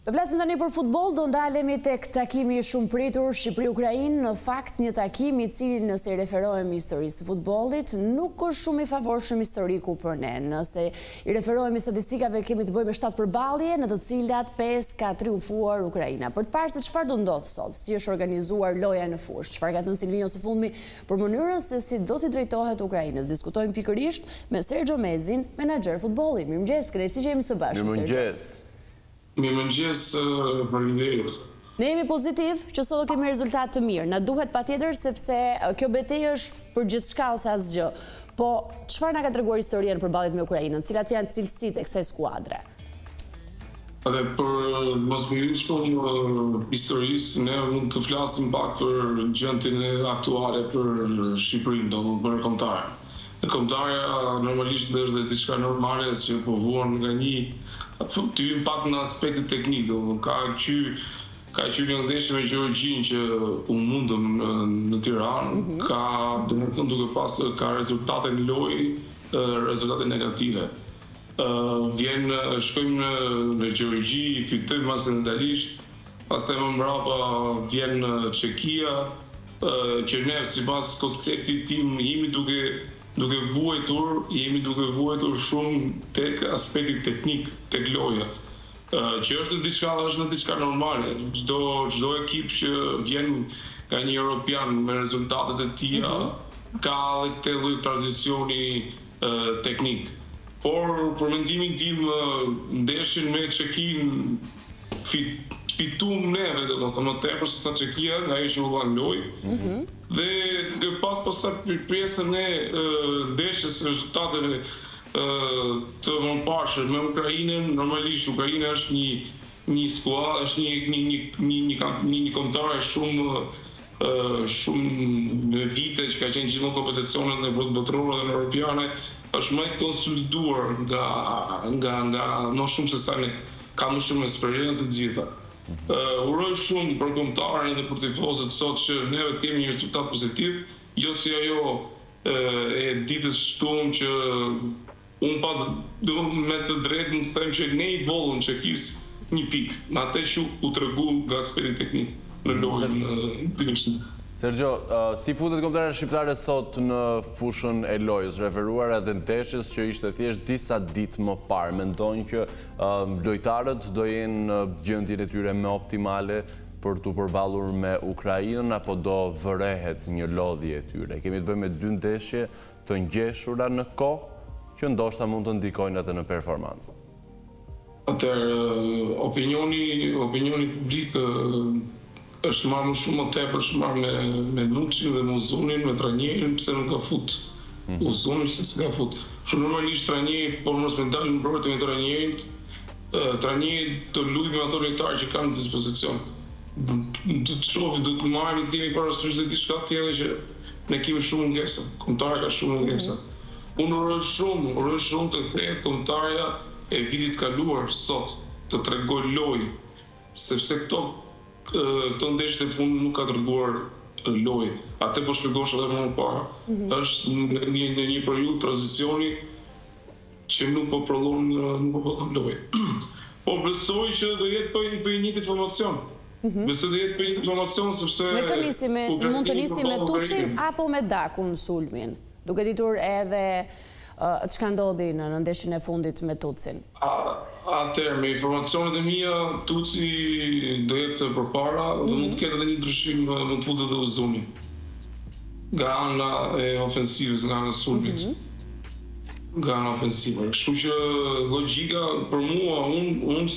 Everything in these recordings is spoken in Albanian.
Të flasim tani për futboll, do ndalemi tek takimi shumë pritur Shqipëri-Ukrainë, në fakt një takim i cili nëse i referohemi historisë së futbollit, nuk është shumë i favorshëm historiku për ne. Nëse i referohemi statistikave, kemi të bëjmë 7 përballje, në të cilat 5 ka triumfuar Ukraina. Për të parë se çfarë do ndodh sot, si është organizuar loja në fushë, çfarë ka thënë Silvino së fundmi për mënyrën se si do t'i drejtohet Ukrainës. Diskutojmë pikërisht me Sergio Mezin, menaxher futbolli. Mirëmëngjes, kënaqësi që jemi së bashku. Mirëmëngjes. Mirëmëngjes, faleminderit. Ne jemi pozitiv që sot do kemi rezultat të mirë. Na duhet patjetër sepse kjo betejë është për gjithçka ose asgjë. Po çfarë na ka treguar historia në përballjet me Ukrainën? Cilat janë cilësitë e kësaj skuadre? Edhe për mos më hyj shumë historisë, ne mund të flasim pak për gjendjen e aktuale për Shqipërinë, domethënë për kombëtarën. Kombëtarja normalisht është diçka normale që po vuan nga një të hym pak në aspektet teknik, ka qenë një ndeshje me Gjeorgjinë që u mundëm në Tiranë, domethënë duke pasur ka rezultate në lojë, rezultate negative. Shkojmë në Gjeorgji, fitojmë aksidentalisht, pastaj më mbrapa vjen Çekia, që ne sipas konceptit tim jemi duke vuajtur shumë tek aspekti teknik, tek loja, që është diçka normale. Çdo ekip që vjen nga një europian me rezultatet e tija ka edhe këtë lloj tranzicioni teknik. Por për mendimin tim, ndeshjen me Çekin fituam neve, domethënë më tepër se sa Çekia, nga ajo që u dha lojë. Dhe duke pas pasur pjesën e ndeshjes së rezultateve të mëparshme me Ukrainën, normalisht Ukraina është një skuadër, është një kombëtare shumë vite që ka qenë gjithmonë kompeticionet në botërore dhe në europiane, është më e konsoliduar nga më shumë se sa ne ka më shumë eksperiencë të gjitha. Uroj shumë për kombëtarën dhe për tifozët sot që neve të kemi një rezultat pozitiv, jo si ajo e ditës shtuam që unë me të drejtë më them që ne i vollëm Çekis një pikë, me atë që u tregu nga aspekti teknik në lojën. Sergio, si futet kombëtarea shqiptare sot në fushën e lojës, referuar edhe ndeshjes që ishte thjesht disa ditë më parë? Mendojnë që lojtarët do jenë në gjendjen e tyre më optimale për t'u përballur me Ukrainën, apo do vërehet një lodhje e tyre? Kemi të bëjmë me 2 ndeshje të ngjeshura në kohë që ndoshta mund të ndikojnë atë në performancë. Atëherë, opinioni publik është marrë më shumë më tepër, është marrë me Nuçin dhe me Uzunin, me trajnerin, pse nuk ka fut Uzuni, se s'ka fut. Shumë normalisht trajneri, por mos me dalë në mbrojtje me trajnerin, trajneri të luajë me ato lojtarë që kanë në dispozicion. Do të shohim, do të marrim, të kemi parasysh dhe diçka tjetër që ne kemi shumë mungesa. Kombëtarja ka shumë mungesa. Unë uroj shumë të thehet kombëtarja e vitit kaluar sot të tregoj lojë, sepse këto ndeshje të fundit nuk ka treguar lojë. Atë po shpjegosh edhe më parë. Është në një periudhë tranzicioni që nuk po prodhon lojë. Po besoj që do jetë për një informacion. Besoj do jetë për një informacion sepse mund të nisim me Tucin apo me Dakun sulmin, duke ditur edhe çka ndodhi në ndeshjen e fundit me Tucin. Atëherë, me informacionet e mia, Tuci do jetë përpara dhe mund të ketë edhe një ndryshim, mund të futet edhe Uzuni. Nga ana e ofensivës, nga ana e sulmit. Nga ana ofensive. Kështu që logjika për mua, unë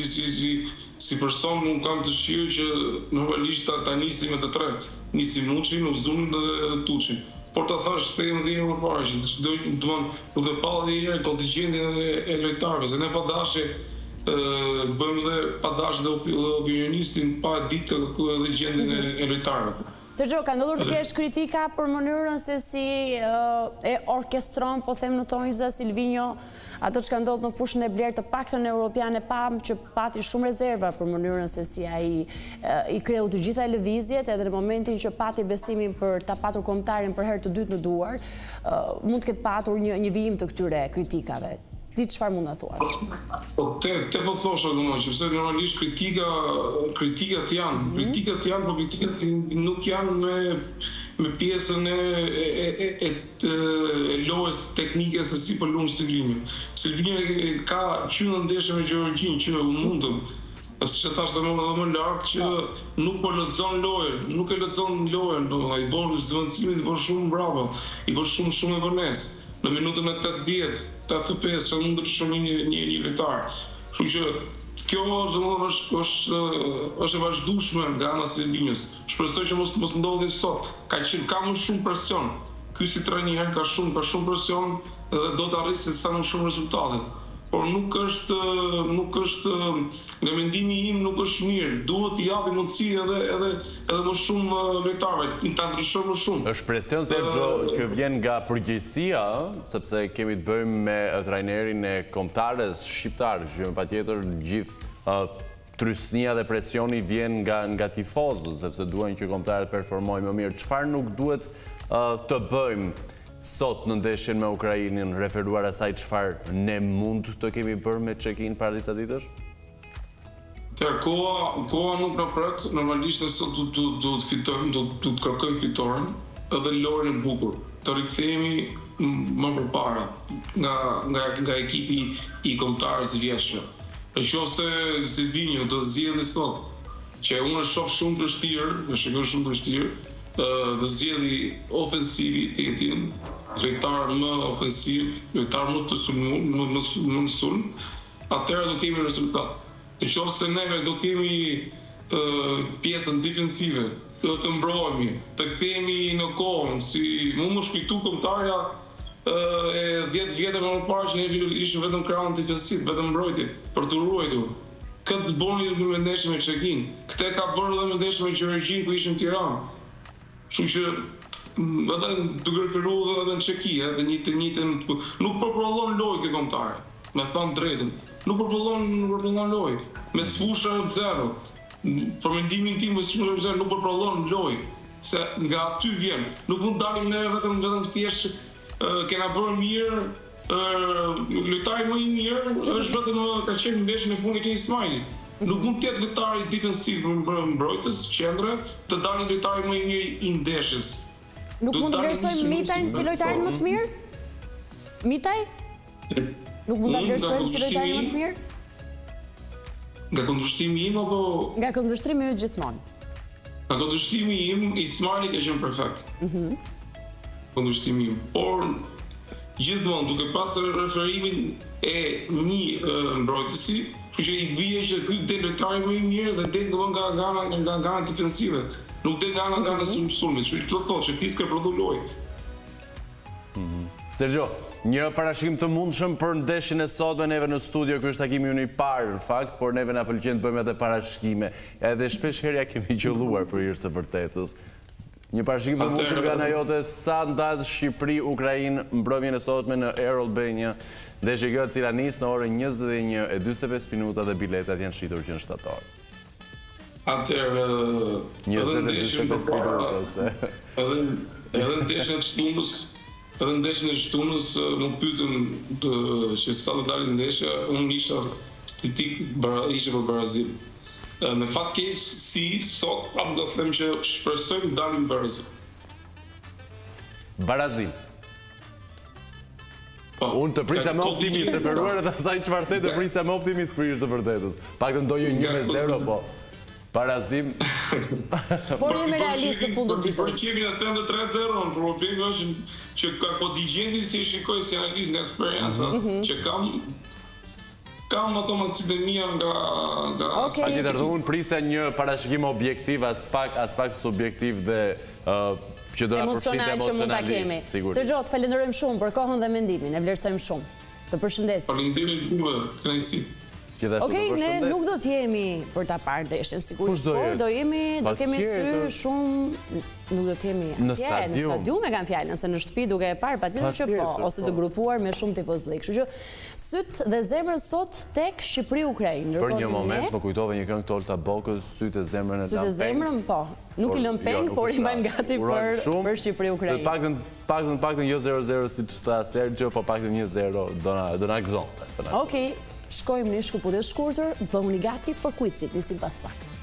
si person nuk kam dëshirë që normalisht ta nisim me të tre. Nisim Nuçin, Uzunin dhe Tuçin. Por ta thash them dhe më parë që duke pa edhe kontingjentin e lojtarëve, se ne pa dashje bëjmë dhe pa dashje dhe opinionistin pa ditë edhe gjendjen e lojtarëve. Sergio, ka ndodhur të kesh kritika për mënyrën se si e orkestron, po them në tonjza Silvino, ato që ka ndodhur në fushën e blerë të paktën europiane, pam që pati shumë rezerva për mënyrën se si ai i kreu të gjitha lëvizjet, edhe në momentin që pati besimin për ta patur kombëtarin për herë të dytë në duar, mund të ketë patur një vijim të këtyre kritikave. di çfarë mund të thuash. Po te po thosha domosdoshmë, sepse normalisht kritikat janë, po kritikat nuk janë me pjesën e lojës teknike se si po luan Silvinjo. Silvinjo ka qenë në ndeshje me Gjeorgjin që u mundëm. Që thash dhe më lartë që nuk po lexon lojën, nuk e lexon lojën, i bën zvendësimin, i bën shumë brava, i bën shumë e vonesë. Në minutën e 80, 85, që mund të shumë një lojtar. Kështu që kjo është e vazhdueshme nga ana e Silvinjos. Shpresoj që mos ndodhi sot. Ka më shumë presion. Ky si trajner ka shumë presion dhe do të arrisë sa më shumë rezultate. Por nuk është nga mendimi im nuk është mirë. Duhet t'i japi mundësi edhe më shumë lojtarëve, ta ndryshojë më shumë. Është presion se që vjen nga përgjegjësia, sepse kemi të bëjmë me trajnerin e kombëtarës shqiptar, që patjetër gjithë trysnia dhe presioni vjen nga tifozët, sepse duhen që kombëtarët performojnë më mirë. Çfarë nuk duhet të bëjmë sot në ndeshjen me Ukrainën, referuar asaj çfarë ne mund të kemi bërë me check-in para disa ditësh? Koha nuk na pret, normalisht ne sot do të fitojmë, do të kërkojmë fitoren, edhe lojën e bukur. Të rikthehemi më përpara nga ekipi i kombëtarës vjeshtë. Nëse Silvinjo do zgjidhni sot, që unë shoh shumë vështirë, të zgjedhë ofensivitetin, lojtar më ofensiv, lojtar më të sulmuar, më sulm, atëherë do kemi rezultat. Nëse neve do kemi pjesën defensive, do të mbrohemi, të kthehemi në kohën, si mu më shkujtu kombëtarja e 10 vjetë më parë që ne ishim vetëm krahun defensiv, vetëm mbrojtje, për të ruajtur. Këtë bëni me ndeshjen me Çekin. Këtë ka bërë edhe me ndeshjen me Gjeorgjin ku ishim në Tiranë. Kështu që edhe duke referuar edhe në Çeki, edhe njëjtën nuk përprodhon lojë kjo kombëtare. Me thënë drejtën, nuk përprodhon lojë. Me sfusha 0. Për mendimin tim me sfusha 0 nuk përprodhon lojë, se nga aty vjen. Nuk mund dalim ne vetëm thjesht kena bërë mirë, lojtari më i mirë është vetëm ka qenë në ndeshjen e fundit të Ismailit. Nuk mund të jetë lojtari defensiv mbrojtës, qendre, të dalin lojtari më i mirë i ndeshjes. Nuk mund të vlerësojmë Mitajn si lojtarin më të mirë? Mitaj? Nuk mund të vlerësojmë si lojtarin më të mirë? Nga kundërshtimi im apo? Nga kundërshtrimi ju gjithmonë. Nga kundërshtimi im, Ismaili ka qenë perfekt. Kundërshtimi im. Por gjithmonë duke pasur referimin e një mbrojtësi, që i bie që ky del lojtari më i mirë dhe del nga ana defensive. Nuk del nga ana sulmit. Kështu që thotë që ti s'ke prodhu lojë. Sergio, një parashikim të mundshëm për ndeshjen e sotme neve në studio, ky është takimi ynë i parë në fakt, por neve na pëlqen të bëjmë edhe parashikime. Edhe shpesh herë kemi qelluar për hir të vërtetës. Një parashikim të mundshëm nga ana jote, sa ndahet Shqipëri-Ukrainë mbrëmjen e sotme në Air Albania, ndeshje kjo e cila nis në orën 21:45 minuta dhe biletat janë shitur që në shtator. Atëherë, edhe ndeshjen e shtunës më pyetën që sa do dalin ndeshja, unë isha stitik, isha për Brazil. Me fat keq si sot, do të them që shpresojmë dalim Brazil. Brazil. Unë të prisa me optimist, e përruar e të asaj që vërtet të prisa me optimist për ishtë të vërtetës. Pak të ndojë 1-0, po Barazim... Por jemi realist në fundit ditës. Por kemi në 3-0, problemi është që po t'i gjendi si shikoj si analist nga eksperienca, që kam ato mundësitë mia nga... Patjetër, unë prisa një parashikim objektiv, as pak subjektiv dhe që do na përfshijë emocionalisht, sigurisht. Sergio, të falenderojmë shumë për kohën dhe mendimin, e vlerësojmë shumë. Të përshëndesim. Faleminderit juve, kënaqësi. Okej, ne nuk do t'jemi për ta parë ndeshjen, sigurisht, por do kemi sy shumë, nuk do t'jemi në stadium e kam fjalën, se në shtëpi duke e parë patjetër që po, ose të grupuar me shumë tifozllik. Kështu që syt dhe zemrën sot tek Shqipëri-Ukrainë. Për një moment më kujtove një këngë të Olta Bokës, sytë e zemrën e Sytë e zemrën, po. Nuk i lëm peng, por i mbajmë gati për Shqipëri-Ukrainë. Paktën jo 0-0 si që ta Sergio, po paktën 1-0 do na gëzonte. Okej, shkojmë një shkëputje shkurtër, bëhuni gati për kuicit, nisim pas pak.